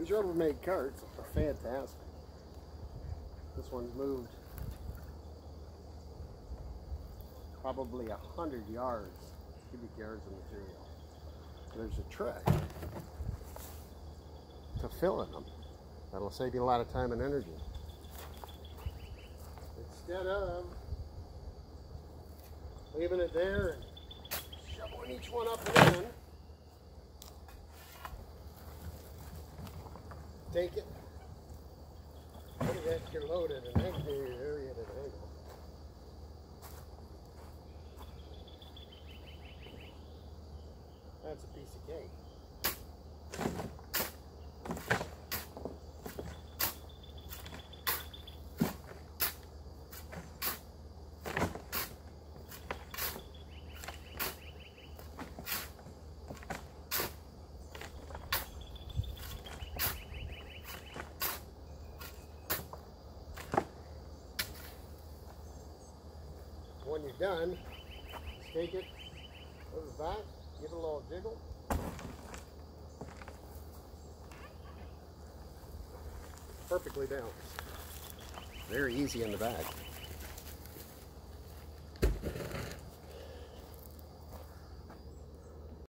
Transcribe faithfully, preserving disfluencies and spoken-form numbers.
These Rubbermaid carts are fantastic. This one's moved probably a hundred yards, cubic yards of material. There's a trick to filling them that'll save you a lot of time and energy. Instead of leaving it there and shoveling each one up and in, take it, put it at your load at an angle, area at an angle. That's a piece of cake. When you're done, just take it, put it back, give it a little jiggle. Perfectly balanced. Very easy in the bag.